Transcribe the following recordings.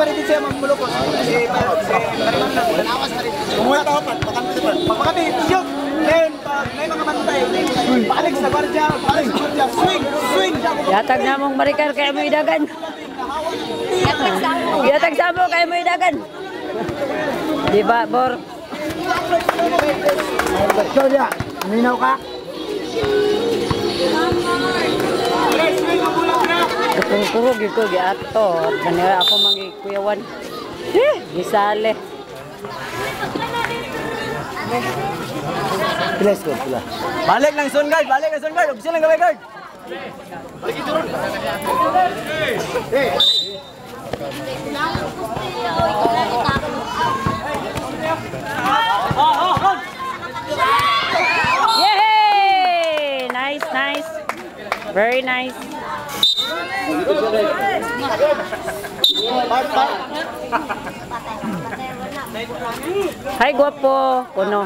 rin siya magmulukos. Kumuha ka pa, pagkakati, shoot! Then, pag may mga bantay, balik sa gwardiya, swing! Yatag na mong marikar kaya mo idagan. Yatag sa mo kaya mo idagan. Di ba, Bor? Claudia, minaw ka? Kurog ko giato. Kanira ako mangikuyawan. Gisale. Let's go, pula. Balik ng zone guard, Option lang gawin guard. Balik ito ron. Yay! Nice. Very nice. Hi, guwapo. Kuno.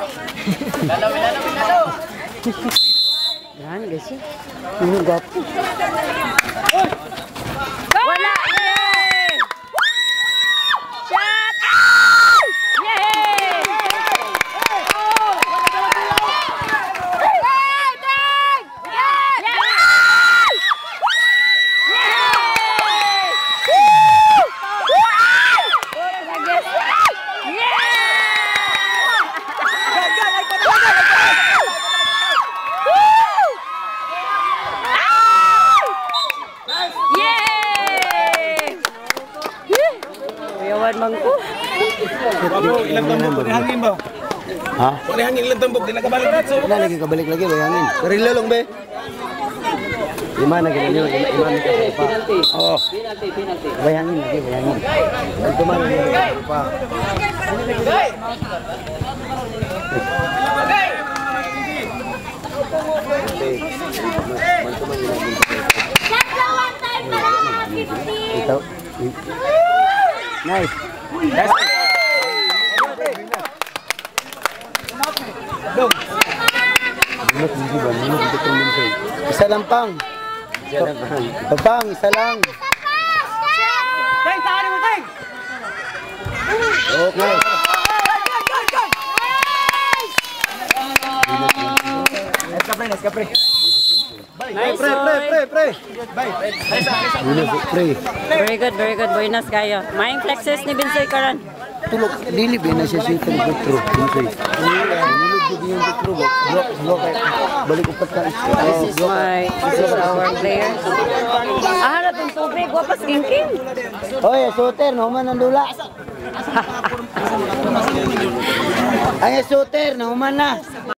Yan, guys. Ano guwapo? Wala! Yay! Shot! Yay! Mangko. Ilang tambok ni hangin ba? Ha? Wala hangin ilang tambok di nakabalik dito. Wala lagi kabalik lagi bay hangin. Karila lang be. Lima na ganyan yun. Lima na kasi pa. Oo. Bay hangin lagi bay hangin. Ito man pa. Ito. Nice. Isa lang pang. Pang, isa lang. Teng, tahan mo teng. Okay. Let's go, pre. Nice. Pre. Pre. Very good. Buenas kayo. Maing flexes ni Binsoy karon. Tulog dili ba na siya sa Petro. Binsoy. Nulog ko din yung Petro. Block. Balik upat ka. This is our player. Harap ang tubig. Wapas king. Oy, shooter, no man ang dula. Ay, shooter, no man na.